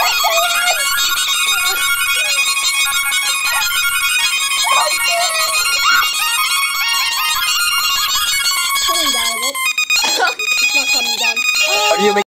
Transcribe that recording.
Coming down a bit. It's not coming down. What do you make?